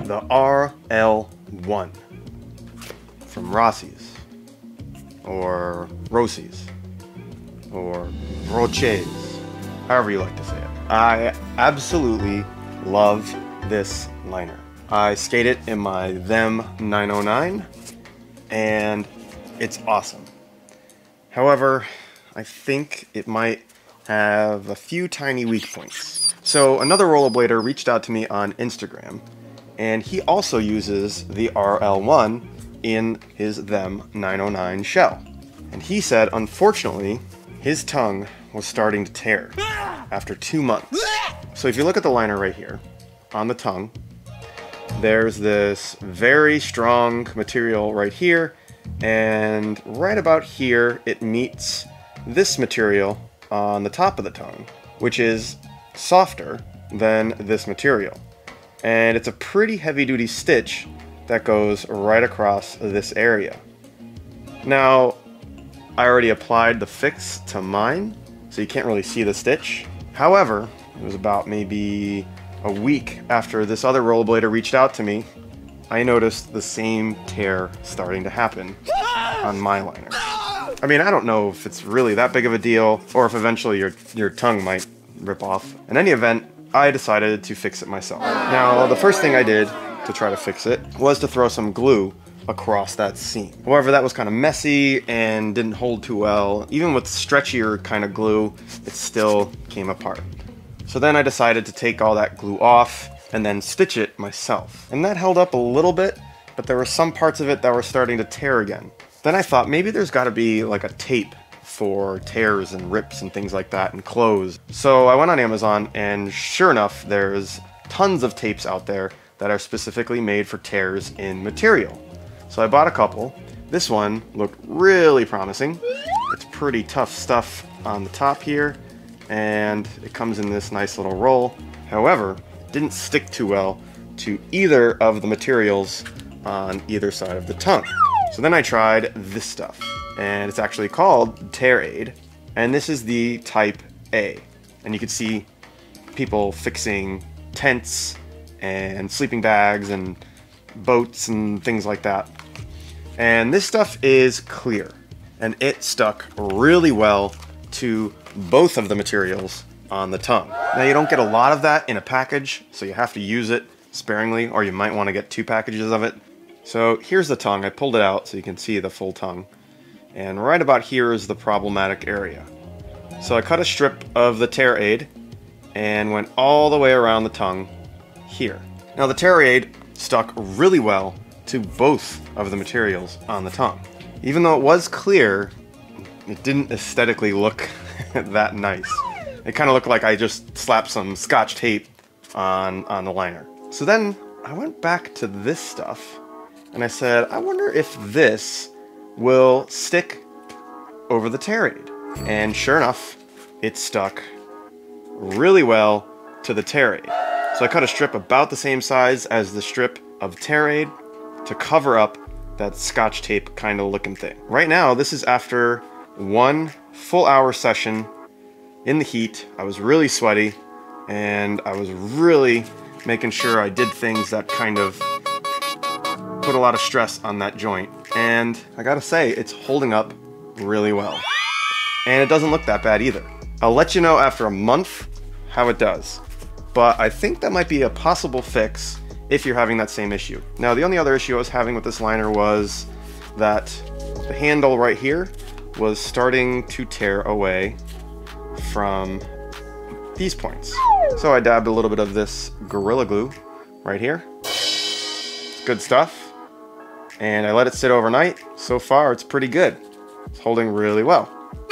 the RL1 from Roces, or Roces, or Roces, however you like to say it. I absolutely love this liner. I skate it in my Them 909, and it's awesome. However, I think it might have a few tiny weak points. So another rollerblader reached out to me on Instagram, and he also uses the RL1 in his Them 909 shell. And he said, unfortunately, his tongue was starting to tear after 2 months. So if you look at the liner right here, on the tongue, there's this very strong material right here, and right about here it meets this material on the top of the tongue, which is softer than this material. And it's a pretty heavy-duty stitch that goes right across this area. Now, I already applied the fix to mine, so you can't really see the stitch. However, it was about maybe a week after this other rollerblader reached out to me, I noticed the same tear starting to happen on my liner. I mean, I don't know if it's really that big of a deal, or if eventually your tongue might rip off. In any event, I decided to fix it myself. Now, the first thing I did to try to fix it was to throw some glue across that seam. However, that was kind of messy and didn't hold too well. Even with stretchier kind of glue, it still came apart. So then I decided to take all that glue off and then stitch it myself. And that held up a little bit, but there were some parts of it that were starting to tear again. Then I thought maybe there's got to be like a tape for tears and rips and things like that and clothes. So I went on Amazon, and sure enough, there's tons of tapes out there that are specifically made for tears in material. So I bought a couple. This one looked really promising. It's pretty tough stuff on the top here, and it comes in this nice little roll. However, it didn't stick too well to either of the materials on either side of the tongue. So then I tried this stuff, and it's actually called Tear Aid, and this is the type A. And you can see people fixing tents and sleeping bags and boats and things like that. And this stuff is clear, and it stuck really well to both of the materials on the tongue. Now, you don't get a lot of that in a package, so you have to use it sparingly, or you might want to get 2 packages of it. So here's the tongue. I pulled it out so you can see the full tongue. And right about here is the problematic area. So I cut a strip of the Tear Aid and went all the way around the tongue here. Now, the Tear Aid stuck really well to both of the materials on the tongue. Even though it was clear, it didn't aesthetically look that nice. It kind of looked like I just slapped some Scotch tape on the liner. So then I went back to this stuff, and I said, I wonder if this will stick over the Tear Aid. And sure enough, it stuck really well to the Tear Aid. So I cut a strip about the same size as the strip of Tear Aid to cover up that Scotch tape kind of looking thing. Right now, this is after 1 full hour session in the heat. I was really sweaty, and I was really making sure I did things that kind of put a lot of stress on that joint. And I gotta say, it's holding up really well. And it doesn't look that bad either. I'll let you know after a month how it does. But I think that might be a possible fix if you're having that same issue. Now, the only other issue I was having with this liner was that the handle right here was starting to tear away from these points. So I dabbed a little bit of this Gorilla Glue right here. It's good stuff. And I let it sit overnight. So far, it's pretty good. It's holding really well.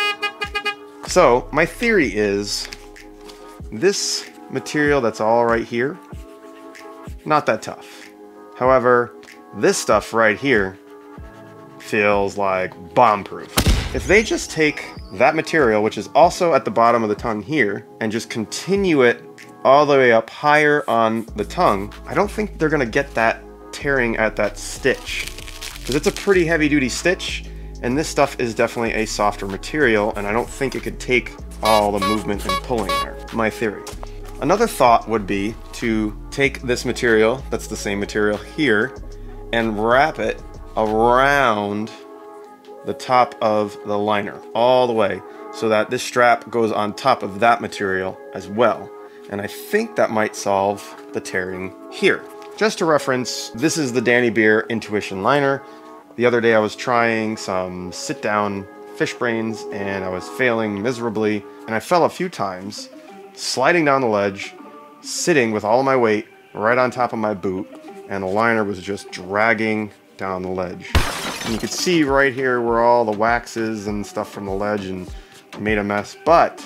So my theory is this material that's all right here, not that tough. However, this stuff right here feels like bomb-proof. If they just take that material, which is also at the bottom of the tongue here, and just continue it all the way up higher on the tongue, I don't think they're gonna get that tearing at that stitch, because it's a pretty heavy-duty stitch, and this stuff is definitely a softer material, and I don't think it could take all the movement and pulling there. My theory. Another thought would be to take this material, that's the same material here, and wrap it around the top of the liner all the way so that this strap goes on top of that material as well. And I think that might solve the tearing here. Just to reference, this is the Danny Beer Intuition liner. The other day I was trying some sit-down fish brains and I was failing miserably, and I fell a few times, sliding down the ledge, sitting with all of my weight right on top of my boot, and the liner was just dragging down the ledge. And you could see right here where all the waxes and stuff from the ledge and made a mess, but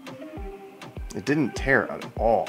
it didn't tear at all.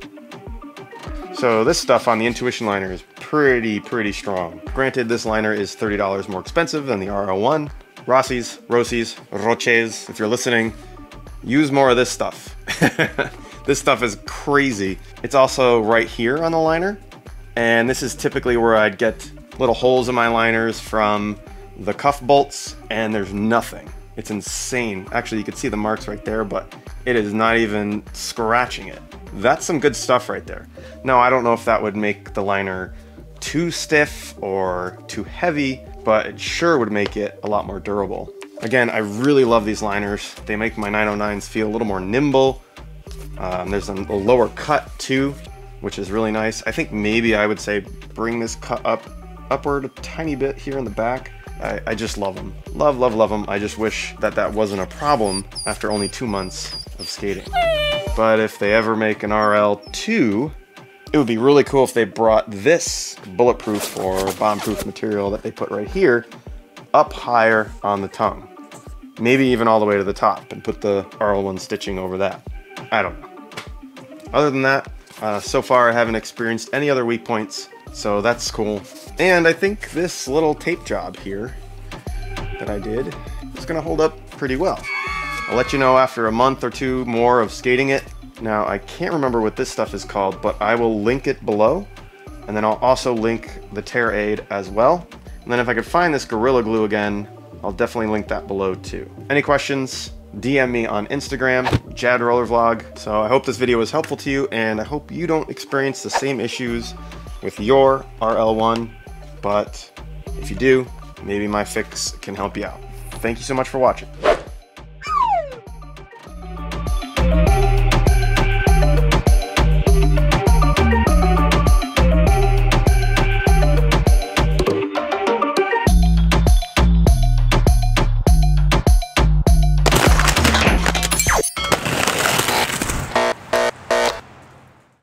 So this stuff on the Intuition liner is pretty strong. Granted, this liner is $30 more expensive than the RL1. Roces, Roces, if you're listening, use more of this stuff. This stuff is crazy. It's also right here on the liner, and this is typically where I'd get little holes in my liners from the cuff bolts, and there's nothing. It's insane. Actually, you can see the marks right there, but it is not even scratching it. That's some good stuff right there. Now, I don't know if that would make the liner too stiff or too heavy, but it sure would make it a lot more durable. Again, I really love these liners. They make my 909s feel a little more nimble. There's a lower cut too, which is really nice. I think maybe I would say bring this cut upward a tiny bit here in the back. I just love them. Love them. I just wish that that wasn't a problem after only 2 months of skating. But if they ever make an RL2, it would be really cool if they brought this bulletproof or bomb-proof material that they put right here up higher on the tongue. Maybe even all the way to the top and put the RL1 stitching over that. I don't know. Other than that, so far I haven't experienced any other weak points, so that's cool. And I think this little tape job here that I did is gonna hold up pretty well. I'll let you know after a month or two more of skating it. Now, I can't remember what this stuff is called, but I will link it below, and then I'll also link the tear aid as well. And then if I could find this Gorilla Glue again, I'll definitely link that below too. Any questions? DM me on Instagram, JadRollerVlog. So I hope this video was helpful to you, and I hope you don't experience the same issues with your RL1, but if you do, maybe my fix can help you out. Thank you so much for watching.